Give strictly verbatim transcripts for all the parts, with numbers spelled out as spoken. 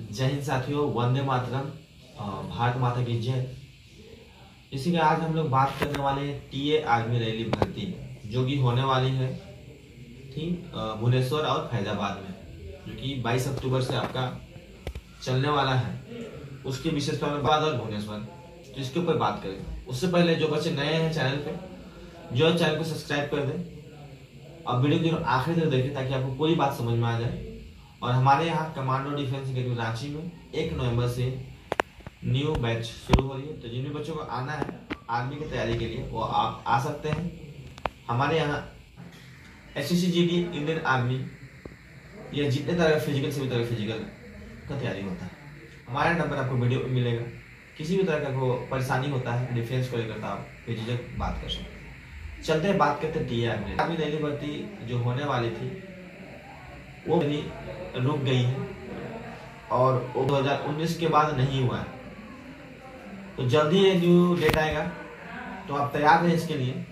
जय हिंद साथियों, वंदे मातरम। भारत माता की जय। इसी के आज हम लोग बात करने वाले हैं टीए आर्मी रैली भर्ती जो कि होने वाली है थी भुवनेश्वर और फैजाबाद में, जो कि बाईस अक्टूबर से आपका चलने वाला है। उसकी विशेषता में बाद और भुवनेश्वर, तो इसके ऊपर बात करें। उससे पहले जो बच्चे नए हैं चैनल पे, जो चैनल को सब्सक्राइब कर दें और वीडियो को आखिरी तक देखें ताकि आपको पूरी बात समझ में आ जाए। और हमारे यहाँ कमांडो डिफेंस अकेडमी रांची में एक नवंबर से न्यू बैच शुरू हो रही है, तो जिन भी बच्चों को आना है आर्मी की तैयारी के लिए वो आप आ सकते हैं। हमारे यहाँ S S C G D, Indian army, या जितने तरह का फिजिकल सभी तरह फिजिकल का तैयारी होता है। हमारा नंबर आपको वीडियो में मिलेगा। किसी भी तरह का को परेशानी होता है डिफेंस को लेकर, आप बेझिझक बात कर सकते हैं। चलते हैं, बात करते हैं टी आर्मी आर्मी रैली भर्ती जो होने वाली थी वो रुक गई है और वो दो हज़ार उन्नीस के बाद नहीं हुआ है। तो जल्दी ये न्यू डेट आएगा, तो आप तैयार रहें इसके लिए।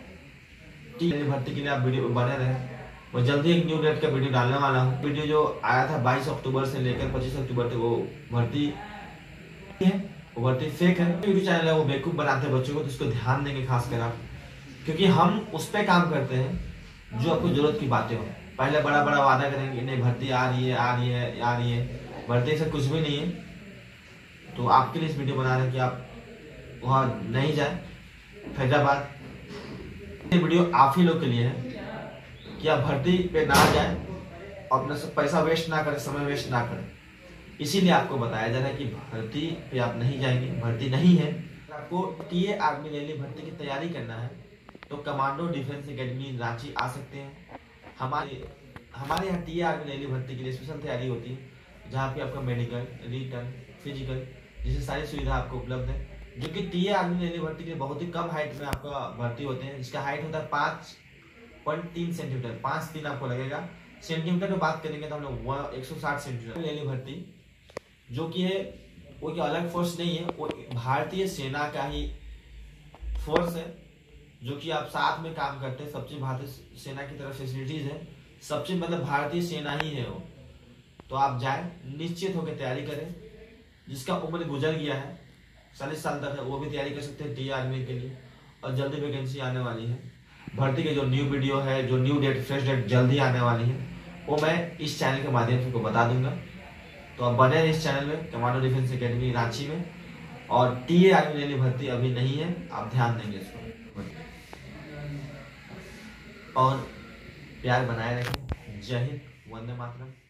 टी भर्ती के लिए आप वीडियो बने रहे। मैं जल्दी एक न्यू डेट का वीडियो डालने वाला हूँ। वीडियो जो आया था बाईस अक्टूबर से लेकर पच्चीस अक्टूबर तक, वो भर्ती है, वो भर्ती फेक है। यूट्यूब चैनल है वो बेवकूफ बनाते हैं बच्चों को, तो इसको ध्यान देंगे खासकर आप, क्योंकि हम उस पर काम करते हैं जो आपको जरूरत की बातें हो। पहले बड़ा बड़ा वादा करेंगे, नहीं भर्ती आ रही है आ रही है आ रही है, भर्ती से कुछ भी नहीं है। तो आपके लिए इस वीडियो बना रहे हैं कि आप वहाँ नहीं जाए फैजाबाद। ये वीडियो आप ही लोग के लिए है कि आप भर्ती पे ना जाए और अपना पैसा वेस्ट ना करें, समय वेस्ट ना करें। इसीलिए आपको बताया जा रहा है कि भर्ती पे आप नहीं जाएंगे, भर्ती नहीं है। आपको टीए आर्मी रैली भर्ती की तैयारी करना है तो कमांडो डिफेंस अकेडमी रांची आ सकते हैं। हमारे हमारे यहाँ टी आर्मी रैली भर्ती के लिए स्पेशल तैयारी होती है, जहाँ पे आपका मेडिकल, रिटर्न, फिजिकल जैसे सारी सुविधा आपको उपलब्ध है। जो कि टी आर्मी रैली भर्ती के लिए बहुत ही कम हाइट में आपका भर्ती होते हैं। इसका हाइट होता है पाँच पॉइंट तीन सेंटीमीटर, पाँच तीन आपको लगेगा। सेंटीमीटर में बात करेंगे तो हम लोग एक सौ साठ सेंटीमीटर। रैली भर्ती जो कि है वो अलग फोर्स नहीं है, वो भारतीय सेना का ही फोर्स है, जो कि आप साथ में काम करते हैं। सब चीज भारतीय सेना की तरफ फैसिलिटीज है, सब चीज मतलब भारतीय सेना ही है वो। तो आप जाए निश्चित होकर तैयारी करें। जिसका उम्र गुजर गया है, चालीस साल तक है, वो भी तैयारी कर सकते हैं टी आर्मी के लिए। और जल्दी वैकेंसी आने वाली है। भर्ती के जो न्यू वीडियो है, जो न्यू डेट, फ्रेश डेट जल्दी आने वाली है, वो मैं इस चैनल के माध्यम से आपको बता दूंगा। तो आप बने इस चैनल में, कमांडो डिफेंस अकेडमी रांची में। और टी आर्मी रैली भर्ती अभी नहीं है, आप ध्यान देंगे इसको और प्यार बनाए रखें। जय हिंद, वंदे मातरम।